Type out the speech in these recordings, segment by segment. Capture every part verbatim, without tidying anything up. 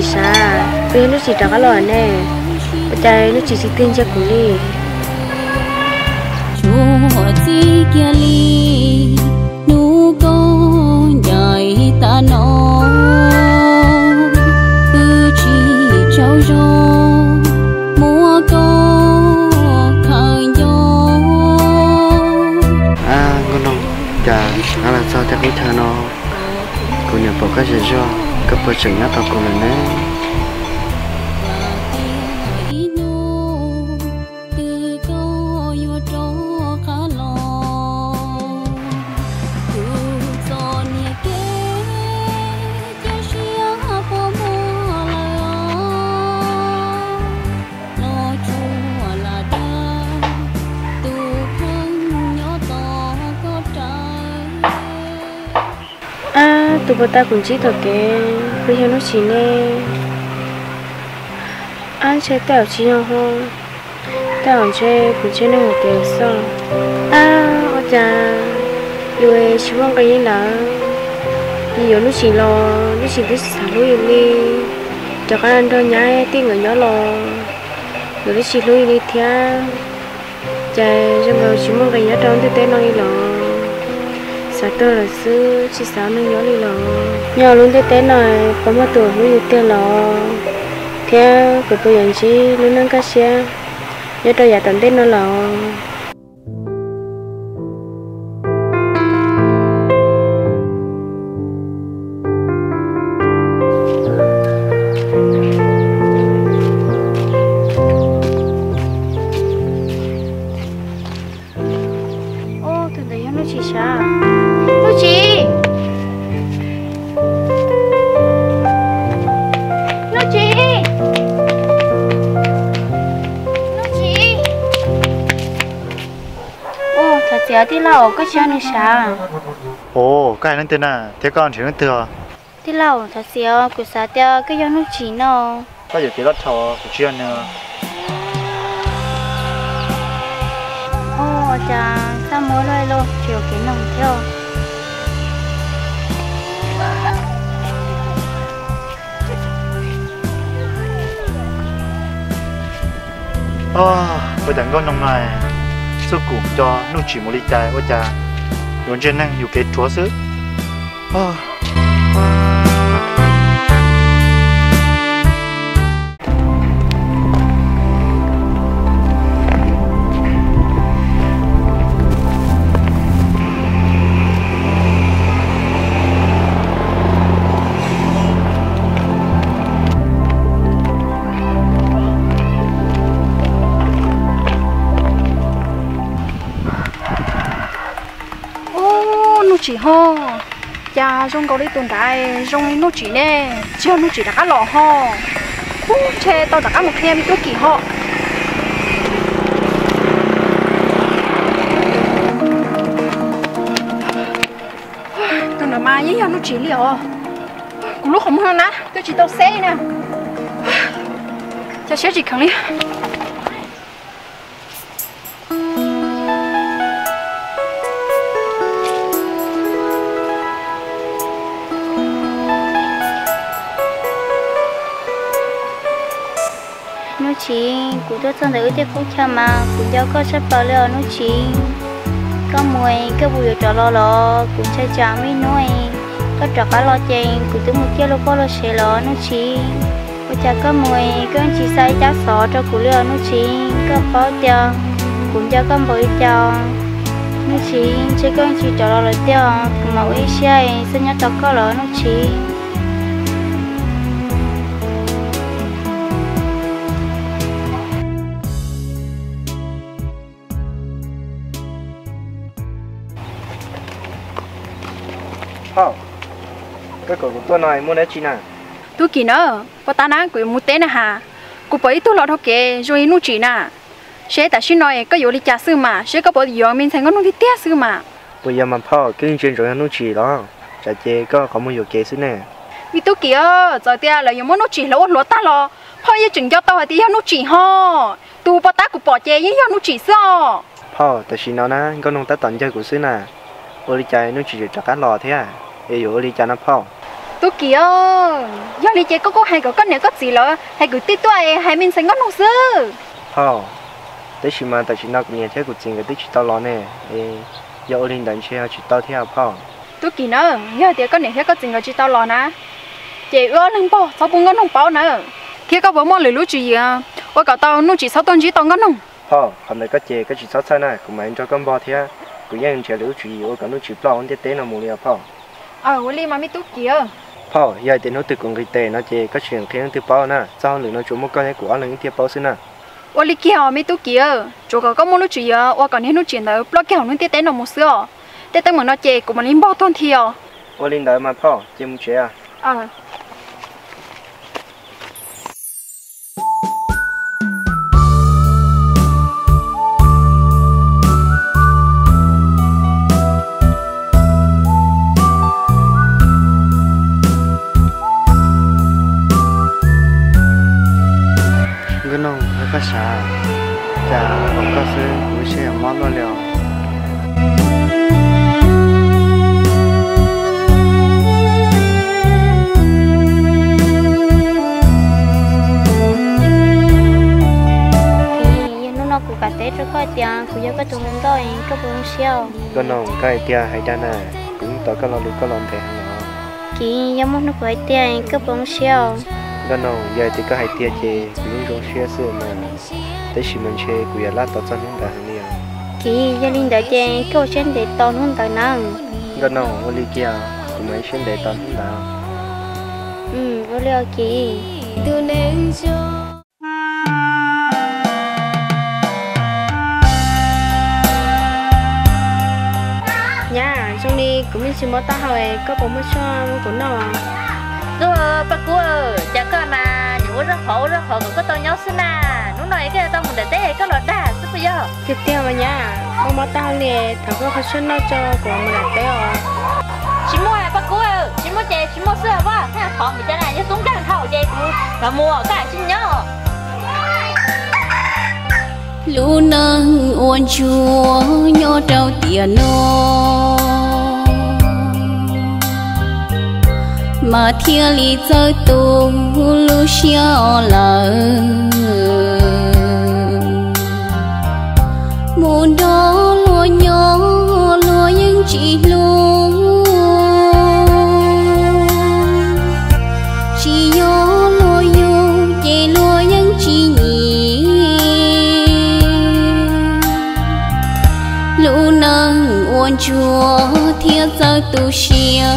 sa bây nó chỉ trả cái lò nè chạy nó chỉ chỉ tin cho cũng đi chúa chỉ kia li nu con dài ta nó cứ chỉ trao cho mua con khang gió à con non chả à là sao theo cái thằng nó cô nhà bỏ cái gì cho cái bữa chừng nhát tao còn là nè tụi bà ta cũng chỉ thật cái bây giờ nó chỉ nè anh chơi tao chỉ nhau không tao chơi cũng chơi nên một tiền sao à ở nhà rồi chỉ mong cái gì là bây giờ nó chỉ lo nó chỉ biết sáng lui đi cho các anh thôi nhá tiếng người nhỏ lo rồi nó chỉ lui đi theo chạy trong đầu chỉ mong cái nhỏ trong tới tới nó đi lo sao tôi là sư chỉ sao nó nhớ đi lo nhớ luôn tới tới này có một tuổi mới được tiền lo theo cái bây giờ chỉ luôn nâng cái xe nhớ cho nhà tận tới nó lo ô từ đấy nó chỉ sao chị nó chị nó chị ô thật sự đi lâu có chuyện này sao ồ cái này tên à thế con chỉ nói thừa đi lâu thật sự cứ sao theo cái giống nó chỉ nó có gì thì lót thò của chuyện nữa ô chà sao mới đây luôn chiều cái nồng theo ờ bây giờ con nông này số củ cho nó chỉ một ly trái ôi cha muốn trên năng nhiều cái chúa sứ ờ chỉ ho cha rong cầu đi tuần đại rong nó chỉ nè chưa nó chỉ đã cá lò ho cú che tao đã cá một thêm cái kỳ ho tuần nào mai với nhau nó chỉ liều cú lúc không hơn á tôi chỉ tao xe nè cha xe chỉ khẳng đi nó chỉ cũng tôi thân thấy cái phút cha mà cũng cho có sắp vào leo nó chỉ có mùi cái bùi trò lo lo cũng chơi chả mấy nói có trò cá lo chèn cũng tôi một kia lo có lo xe lo nó chỉ có cha có mùi cái anh chị sai cháu sọ cho cụ leo nó chỉ có pháo tiêu cũng cho con bồi cho nó chỉ chơi có anh chị trò lo lại tiêu mà ấy xe xin nhớ tao có lo nó chỉ Hao, cái cổ của tôi này mua đấy chị nào? tôi kỳ nữa, có ta nói của một tên nè hà, cô bấy tôi lo thôi kệ, rồi nó chỉ nè, sẽ tại xin nói có yếu đi trả sư mà, sẽ có bộ yếu mình thành có nó đi tiếc sư mà. Bây giờ mà phao cái chuyện rồi nó chỉ đó, chả chê có có một yếu kế xí nè. Vì tôi kìa, giờ tia là yếu muốn nó chỉ lỗ lỗ ta lo, phao giờ chừng cho tao hay tí nó chỉ ho, tu bắt ta của bỏ chè với nó chỉ sao? Phao, tại xin nó nè, có nông ta tận chơi của xí nè, ô đi chơi nó chỉ cho cá lò thế à, yếu ô đi chơi nó phao. tôi kia do lý chế có có hay có con này có gì lỡ hay cứ tí tuổi hay mình sẽ ngót nông sư hả tới khi mà tại chỉ nào cũng nghe thấy cuộc chuyện cái tới chỉ tao lo nè giờ ở linh đánh xe chỉ tao theo hả tôi kỳ nữa nhớ thì có này thấy có chuyện cái chỉ tao lo nè chị ưa nông bao sao bung ngót nông bao nữa khi có bố mò lười lú gì à tôi cả tao nuôi chỉ sáu tuần chỉ tao ngót nông hả hôm nay có chị cái chỉ sáu sao này cũng mà anh cho con bò theo cũngยังchỉ lú gì tôi cả nuôi chỉ bao anh thế tế nào mua liền hả ờ tôi đi mà mi tôi kia hả giờ thì nó tự cùng cái tệ nó chị có chuyện khi nó tự bao nè sao nữa nó chủ một cái của anh là những tiền bao xin nè tôi đi kia mi tôi kia chỗ có có mua lú gì à tôi còn hết lú chuyện nữa lo kia nó thế tế nào mua sữa thế tế mà nó chị cũng mà lên bao tuần thì à tôi lên đấy mà hả chị muốn chơi à ờ cái nông nó có啥chả ông có sự buổi xe món lo liệu nó cũng cả tết rồi coi tiền cũng giờ có tụi mình đòi có bốn xíu cái nông cái tia hay đa nè cũng tao có lo được có lo về hàng nó kì giờ muốn nó phải tiền có bốn xíu cái nông giờ thì có hay tia chị cũng trong xe xưa mà tới khi mình chơi cũng giờ lát tao chân không cả hàng liền kì giờ linh đợi tiền có trên để tao không tao năng cái nông ở đây kia cũng mấy trên để tao không đào ừ ở đây kì từ nên cho nha trong đi cũng mình chỉ muốn tao hỏi có bốn mươi cho của nó rồi bà cô chả có mà những rất khổ rất khổ có tao nhóc xin à nó nói cái tao muốn để té cái lọt đá sức bây giờ tiếp theo mà nha không muốn tao nè thằng có phải xin nó cho của mình là té à chỉ mua bà cô chỉ mua chè chỉ mua sữa quá thế khó bị thế này như tốn càng thầu chè và mua cả xin nhớ lu nâng uốn chúa nhỏ trâu tiền nó mà thiên lý giờ tu lu xiao lờ muốn đó lúa nhỏ lúa những chỉ lúa chỉ nhỏ lúa yêu chỉ lúa những chỉ nhỉ lu nâng uốn chúa thiên giờ tu xiao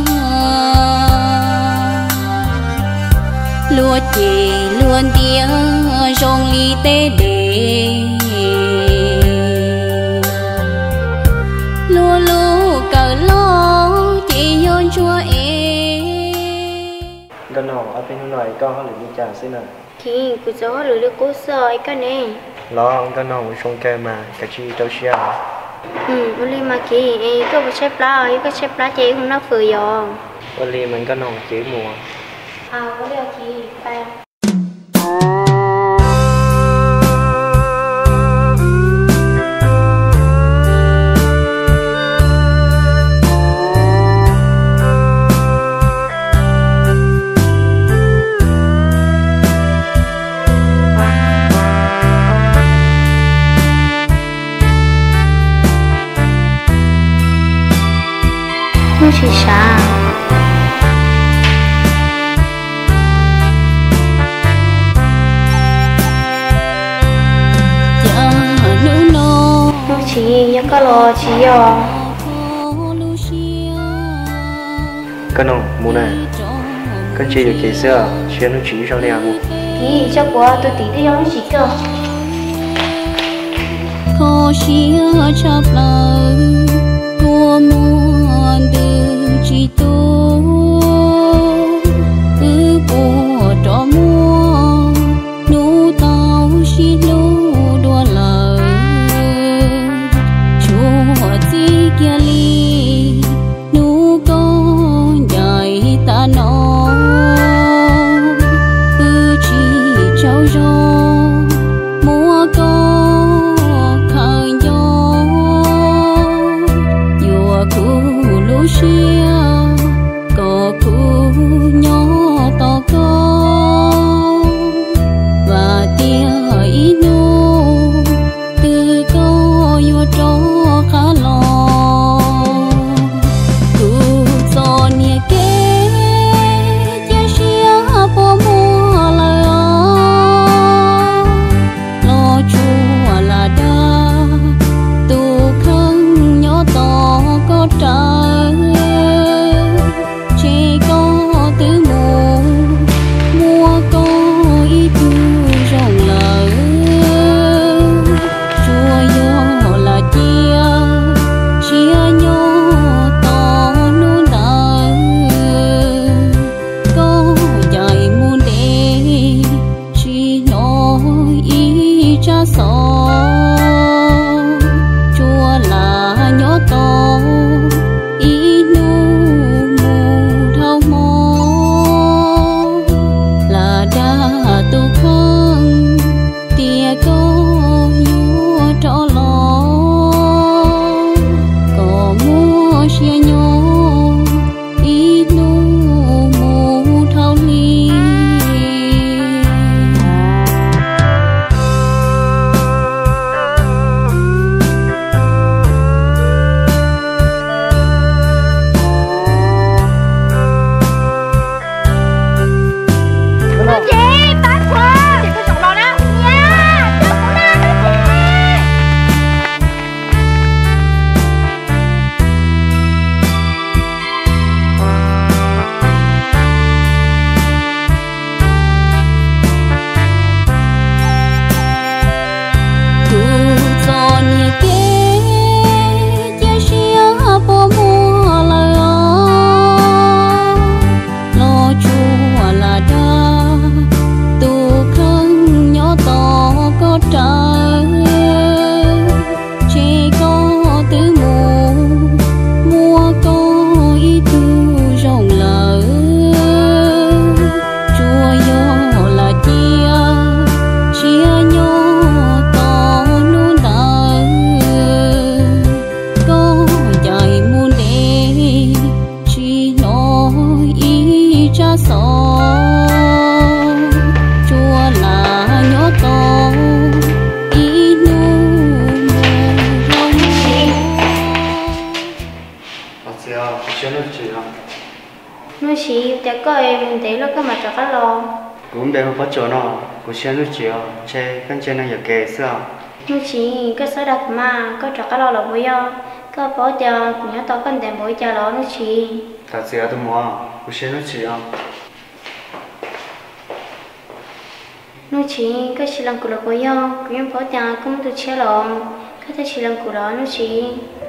lúa chè luôn tia rong ly tê đề lúa lúa cờ lo chỉ yon chua e cái nông ở bên ngoài con họ lại đi chả xin à thì cứ gió lưỡi lưỡi cố sợ cái này lo ông cái nông trong cây mà cái chi đâu xia ừ ở đây mà kì có một xếp lá có xếp lá chị không nó phơi gió ở đây mình cái nông chỉ mùa à có điều chị phải nó chỉ sao chị nhớ có lo chị à cái nông mua này cái chị được chị xưa chuyện nó chỉ trong đây à mua thì cho quá tôi tí đi giống chị cơ khó xia chắp lời tua muôn từ chỉ tu cứ bùa trò mua nu tao chỉ lu đua lời chúa chi kia ly nu con dạy ta nó cứ chỉ cháu rô mua con khơi gió chùa khu lúa xia có khu cho cái lo cũng đều có chỗ nó cũng xem lúc chiều chơi con chơi năng giờ kề sao lúc chỉ cái số đặt mà có cho cái lo là vui không có bỏ cho cũng nhớ tao cần tiền bồi cho nó lúc chỉ thật sự tôi mua cũng xem lúc chiều lúc chỉ cái chỉ làm của nó vui không cũng nhớ bỏ cho cũng tôi chơi lòng cái chỉ làm của nó lúc chỉ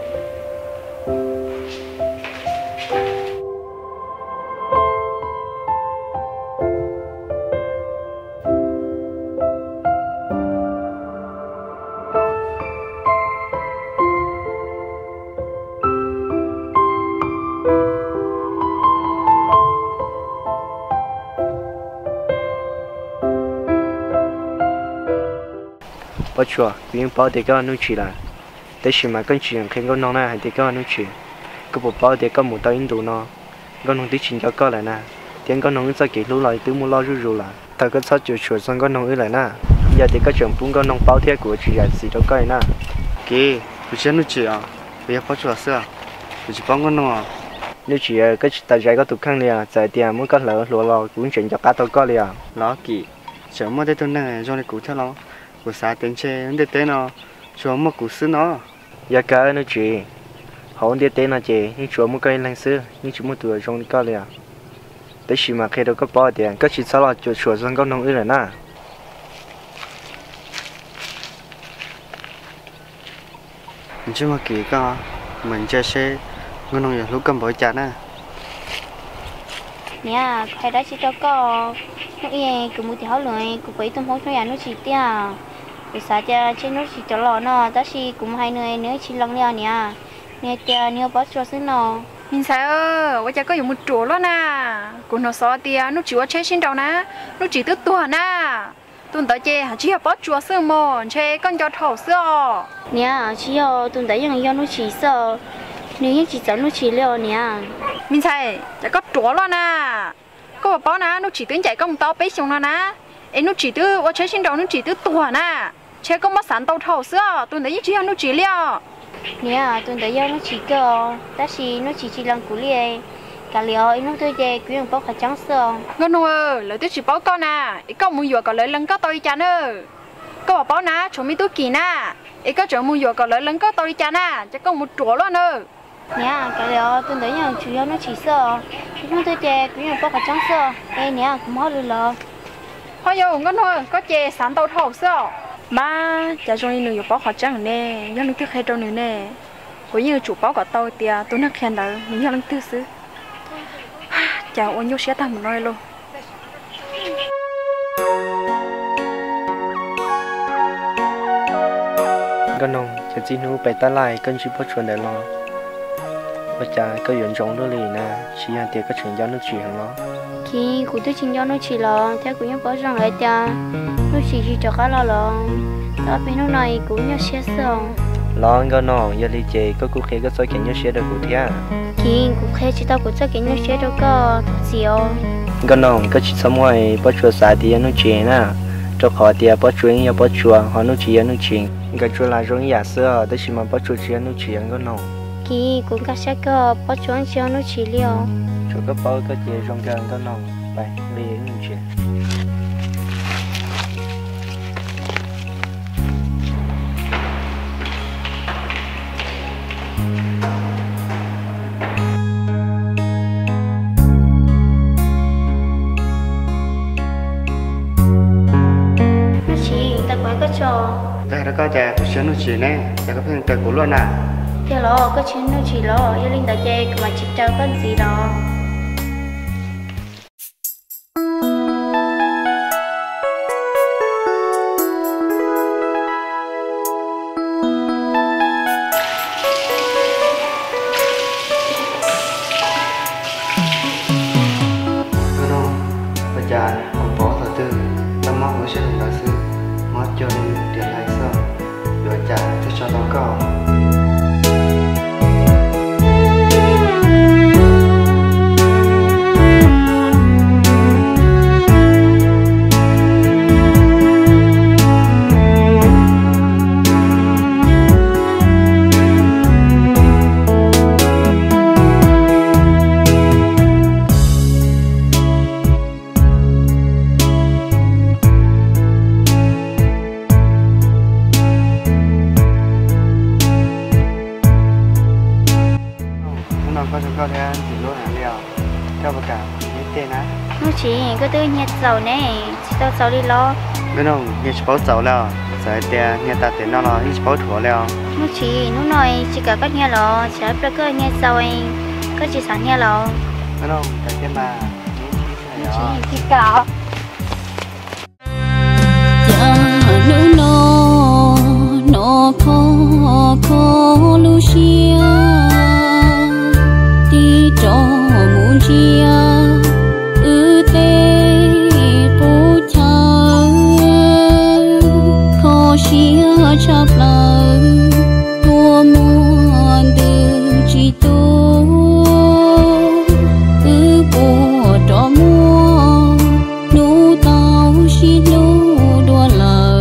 bỏ chùa cũng bỏ để cái nuôi chỉ là để xem mà con chuyện khi con nông này hay để cái nuôi chỉ cái bộ bỏ để cái một tao in đồ nó con nông tí chuyện cho con lại nè tiếng con nông sẽ kỹ lú lại từ mua lo rú rú là thằng cái sao chịu chùa xong con nông ấy lại nè giờ thì cái chuyện bún con nông bao thiệt của chị là gì đó coi nè kì tôi xem nuôi chỉ à bây giờ bỏ chùa sao tôi chỉ幫con nông à nuôi chỉ cái tài trái có tụt khăn liền giải tiền muốn có lỡ lúa lò cũng chuyện cho cá tao coi liền nó kì chẳng mua đây tôi này cho này cụ theo nó của xã tiền chơi vấn đề tên nó cho một cụ sư nó giờ cả nó chị họ vấn đề tên là chị nhưng chúa một cái lãnh sư nhưng chúng một tuổi trong cái liền để chỉ mà khi đâu có bao tiền có chỉ sau là chúa chúa dân có nông ư rồi nè mình chưa mà kỹ co mình chơi xe ngon nông lúc cầm bội chả nè nè khai đó chỉ cho có nó yên cứ mua thì háo lười cứ quấy tôm hốt nó nó chỉ tia rồi sao cho trên nó chỉ cho lò nó đó chỉ cũng hai người nữa chỉ lăng leo nè nè tia nè bớt cho xíu nó mình sao ơ tôi có dùng một chỗ luôn nè cũng nó xóa tia nó chỉ có chơi trên đầu nè nó chỉ tức tua nè tuần tới chơi hả chỉ là bớt chùa xương mòn chơi con cho thầu xưa nè chỉ là tuần tới dùng dùng nó chỉ sợ nếu như chỉ dẫn nó chỉ leo nè mình sai chắc có chỗ luôn nè có bảo bảo nè nó chỉ tính chạy công tao bé xong nó nè em nó chỉ tư tôi chơi trên đầu nó chỉ tư tua nè chơi có mất sản tàu thầu xưa tuần tới chỉ nó chỉ leo nè tuần tới dùng nó chỉ cơ ta chỉ nó chỉ chỉ làm cú liề cả liều em nó tôi chơi cứ dùng bao cả trắng xưa ngon ơi lời tôi chỉ bảo con nè em có muốn vừa có lời lần có tôi chán ơi có bảo bảo nè chúng mình tôi kỳ nè em có chỗ muốn vừa có lời lần có tôi chán nè chắc có một chỗ luôn ơi nè cái đó tôi thấy rằng chủ yếu nó chỉ sợ chúng tôi chơi cũng như bao cả trắng sợ đây nè cũng hết rồi lờ thôi giờ ngon thôi có chơi sản tàu thầu sao mà cha trong này nhiều bao cả trắng nè nhớ lần thứ hai trong này nè có như chủ bao cả tàu tia tôi nó khen đó nhớ lần thứ xứ chào ôn nhớ sẽทำmột nói luôn con nông chỉ chỉ nu bay ta lại con chỉ bắt chuẩn để lo bây giờ có chuyện trong đó liền nè chỉ là tiền có chuyện giao nó chỉ hàng nó khi cụ tôi chính giao nó chỉ lo theo cũng như bảo rằng lại cha nó chỉ chỉ cho cá lo lo đó bên nó này cũng như xe xong lo con nông giờ đi chơi có cụ khé có soi kiến như xe được cụ thia khi cụ khé chỉ tao cụ soi kiến như xe đâu có xíu con nông có chỉ sớm ngoài bắt chuẩn xài tiền nó chỉ nè cho họ tiền bắt chuẩn ya bắt chuẩn họ nó chỉ nó chỉ cái chuyện là giống giả sử đó chỉ mà bắt chuẩn chỉ nó chỉ con nông khi cũng có sẽ có bắt chuẩn chỉ nó chỉ liều cho các bao cái gì trong cái con nông vậy liền nó chỉ đây là cái chè của nó chỉ nè, chè cái phần chè của luôn à. Chè lo, cái chuyện nó chỉ lo, gia đình ta chè mà chỉ trao cái gì đó. Cái đó, bây giờ cũng bỏ thời tư, tâm móc của sẽ là sư, mất cho nên tiền lại sao, rồi trả cho cho nó có. có tôi nhặt dầu nè chỉ tao dầu đi lo cái nó nhà chỉ bảo giàu là sai tiền nhà ta tiền nó là chỉ bảo thua là nó chỉ nó nói chỉ cả các nhà lo chỉ là cái nhà dầu ấy có chỉ sáng nhà lo cái nó cái cái mà chỉ chỉ cả cha nu no no khó khó lu xia đi cho mu chia ư tê cô cha khó xia chắp lời tua muôn từ chỉ tu ư bộ đó mua nu tao xí lu đua lời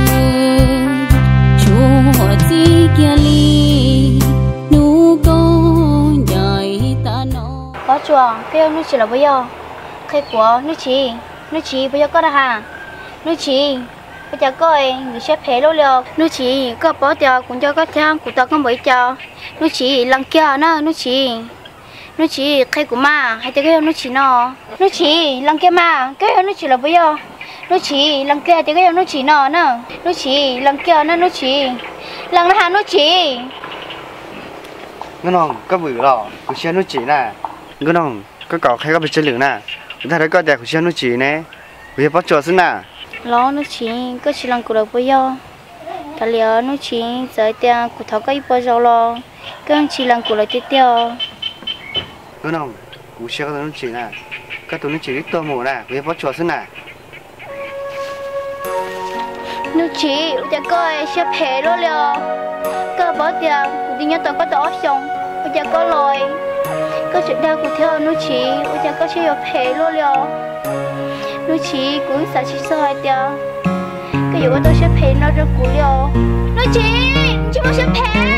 chúa chỉ kia li nu con dài ta nó có chuồng kêu nó chỉ là bây giờ khai của nó chỉ nó chỉ bây giờ có ra hàng nó chỉ bây giờ coi người sẽ phê lâu lâu nó chỉ có bỏ tiền cũng cho có tiền cũng tao không bị cho nó chỉ lăng kia nó nó chỉ nó chỉ khai của mà hay cái nó chỉ nó nó chỉ lăng kia mà cái nó chỉ là bây giờ nó chỉ lăng kia thì cái nó chỉ nó nữa nó chỉ lăng kia nó nó chỉ lăng nó hàng nó chỉ cái nó có bự rồi của xe nó chỉ nè cái nó có cỏ hay có bị chân lửa nè người ta thấy có đẹp của xe nó chỉ nè bây giờ bắt chuột xin nè lo nó chỉ có chỉ lăng của đâu bây giờ ta liệu nó chỉ giờ tiền của thằng cái bao giờ lo cái chỉ lăng của lại tiếp theo cái nó của xe nó chỉ nè cái tụi nó chỉ biết tô mồ nè bây giờ bắt chuột xin nè nó chỉ để coi sẽ phê luôn liệu có bỏ tiền của đi nhớ tao có tao xong bây giờ có lôi có chuyện đau của theo nó chỉ bây giờ có sẽ phê luôn liệu nó chỉ cũng sẽ chỉ soi tiền cái gì của tôi sẽ phê nó rất cũ liệu nó chỉ chỉ muốn sẽ phê